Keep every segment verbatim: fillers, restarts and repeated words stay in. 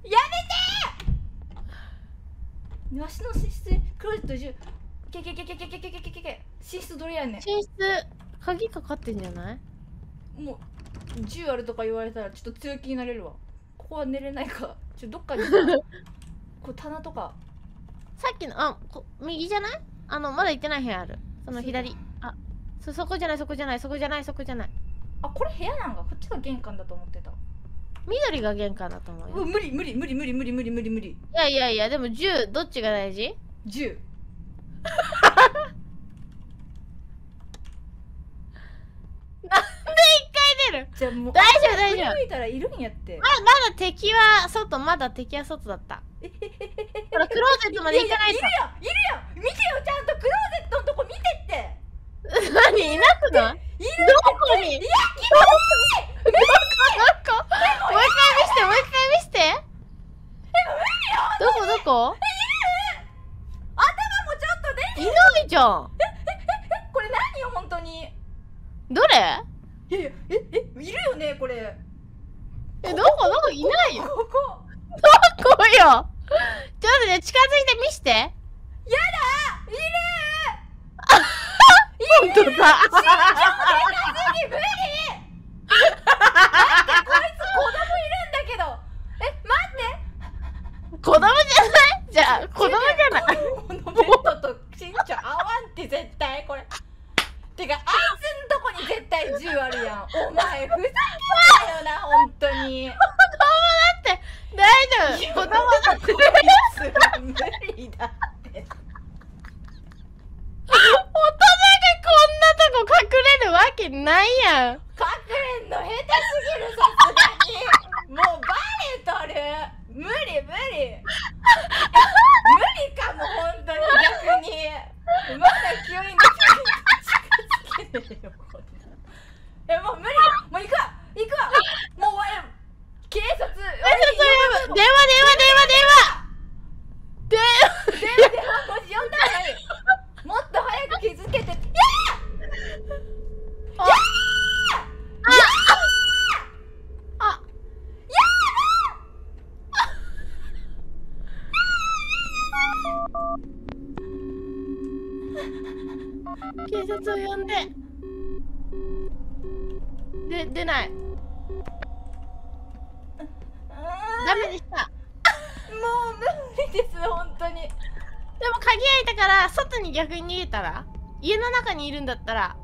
やめてー。わしの寝室でクローゼットじゅうけけけけけけけけけけけ寝室どれやねん。 寝室鍵かかってんじゃない？ もうじゅうあるとか言われたらちょっと強気になれるわ。ここは寝れないか。ちょどっかにこう棚とか。 さっきのあこ右じゃない？あのまだ行ってない部屋ある。その左。あそそこじゃないそこじゃないそこじゃないそこじゃない。 あこれ部屋なんかこっちが玄関だと思ってた。 緑が玄関だと思うよ。 う無理無理無理無理無理無理無理無理。 いやいやいやでもじゅうどっちが大事？ じゅう。 なんで一回出る？ じゃあもう大丈夫大丈夫。 振り向いたらいるんやって。 ままだ敵は外まだ敵は外だった。ほらクローゼットまで行かないと。 いるよいるよ見てよちゃんとクローゼットのとこ見てって。 何いなくない？ いるどこに？ いやどこどこ？もう一回見してもう一回見して。 え無理よ。 どこどこ？ えいる？頭もちょっと出ていないじゃん。 これ何よ本当に。 どれ？ いやいやええいるよねこれ。 えどこどこいないよ。 ここどこよ。ちょっとね近づいて見して。やだ。 いる。 本当だ。 身長でかすぎ無理。待ってこいつ子供いるんだけど。え待って。 子供じゃない？じゃあ子供じゃない。 このベッドと身長合わんって絶対これ。てかあいつんとこに絶対じゅうあるやん。お前ふざけんなよな本当に。 子供だって大丈夫。子供だって。 こいつ無理だって。 大人がこんなとこ隠れるわけないやん。 隠れんの下手すぎるさすがに。もうバレとる。無理無理。無理かも本当に逆に。まだ急に近づけてよこんな。えもう無理。もう行くわ行くわ。もう終わる。警察。 えちょっと電話電話電話電話電話電話電話もし呼んだらいい。もっと早く気づけて。やあやあ警察を呼んで。で出ない。ダメでした。 もう無理です本当に。 でも鍵開いたから外に逆に逃げたら、家の中にいるんだったら。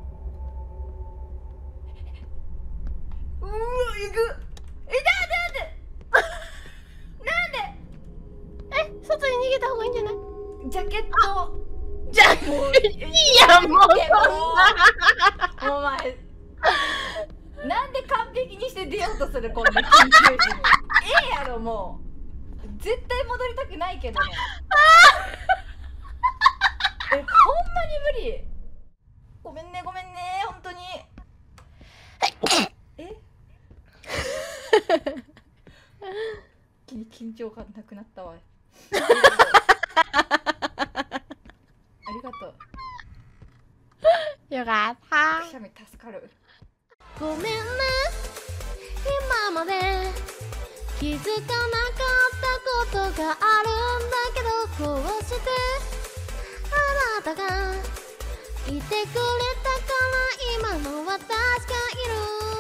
うわ行く。えなんでなんでえ外に逃げた方がいいんじゃない？ ジャケット。 じゃあもういいやもうそんな。 お前なんで完璧にして出ようとするこんな緊急時に。ええやろもう絶対戻りたくないけどね。えほんまに無理。ごめんねごめんね本当に。え緊張感なくなったわ。ありがとう。 よかった。 くしゃみ助かる。 ごめんね今まで気づかなかったことがあるんだけど、こうしてあなたがいてくれたから今の私がいる。